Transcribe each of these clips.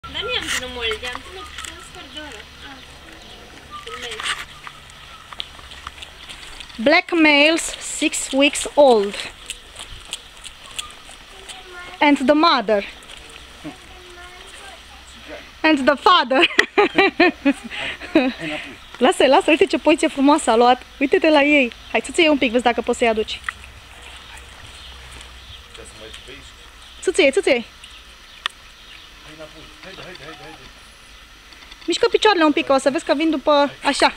Dar nu i-am ținut mult, i-am ținut un sfert de oră. Black males 6 weeks old. And the mother. And the father. Lasă-i, lasă, uite ce poziție frumoasă a luat. Uite-te la ei. Hai să-ți iei un pic, vezi dacă poți să-i aduci. Ți-ți iei. Mișcă picioarele un pic, o să vezi că vin după așa.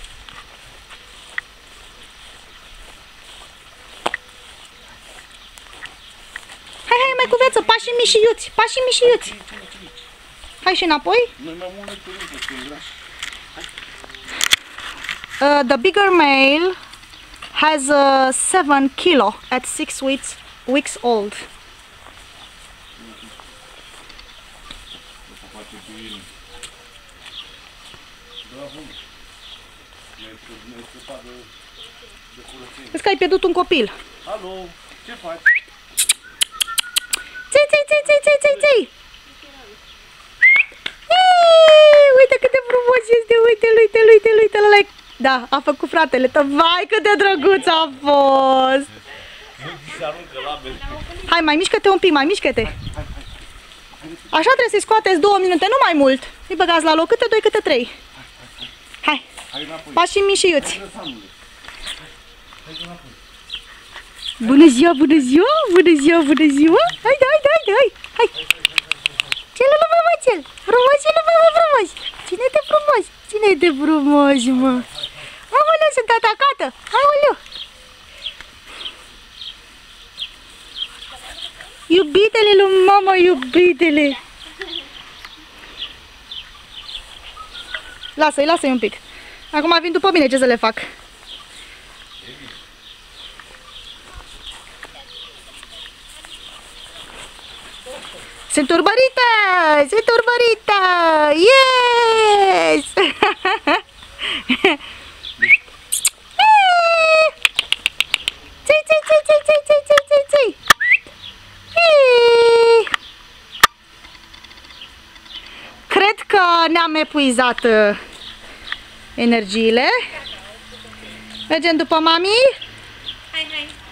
Hai, mai cu viață, pași mișiuți, pași mișiuți. Hai și înapoi. The bigger male has 7 kilo at 6 weeks old. Vezi că ai pierdut un copil. Alo, ce faci? Ții! Uite cât de frumos este, uite-l. Da, a făcut fratele tău. Vai, cât de drăguț a fost! Hai, mai mișcă-te un pic, mai mișcă-te. Așa trebuie să-i scoateți 2 minute, nu mai mult. Îi băgați la loc, câte 2, câte 3. Hai, pași mișiuți. Bună ziua! Hai! Celălalt mamățel! Frumos! Ține-te frumos, mă! Aoleu, sunt atacată! Aoleu! Iubitele lui mama, iubitele! Lasă-i un pic. Acum vin după mine, ce să le fac? Sunt urmărită! Yes! Ții! Cred că ne-am epuizat energiile. Mergem după mami? Hai!